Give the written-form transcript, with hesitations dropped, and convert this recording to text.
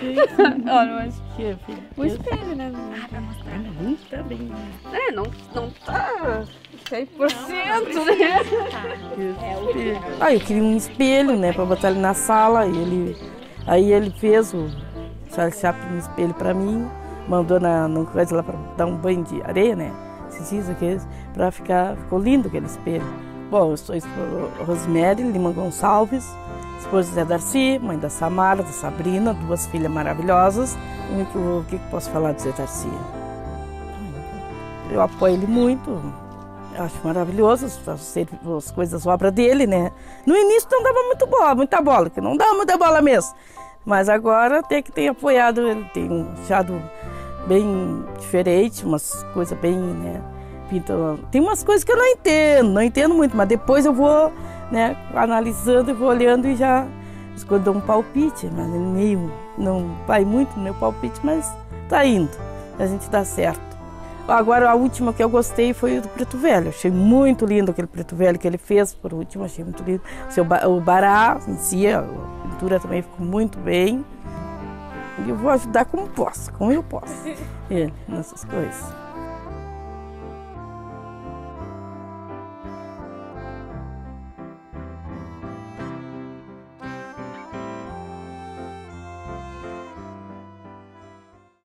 Olha, mas Que filho. o espelho, né? Pra mostrar, não tá bem. É, não tá 100%, né? Eu queria um espelho, né, pra botar ele na sala. Aí ele fez o Charles Chaplin um espelho pra mim, mandou no coisa lá pra dar um banho de areia, né? Pra ficou lindo aquele espelho. Bom, eu sou Rosemary Lima Gonçalves, esposa de Zé Darcy, mãe da Samara, da Sabrina, duas filhas maravilhosas. O que posso falar do Zé Darcy? Eu apoio ele muito, eu acho maravilhoso as coisas, obras dele, né? No início não dava muita bola, que não dava muita bola mesmo. Mas agora até que tem apoiado, ele tem achado bem diferente, umas coisas bem, né? Tem umas coisas que eu não entendo muito, mas depois eu vou, né, analisando e vou olhando e já escolho um palpite, mas meio, não vai muito no meu palpite, mas tá indo, a gente dá certo. Agora a última que eu gostei foi o do Preto Velho, achei muito lindo aquele Preto Velho que ele fez, por último, achei muito lindo. O Bará em si, a pintura também ficou muito bem. E eu vou ajudar como eu posso, ele, nessas coisas.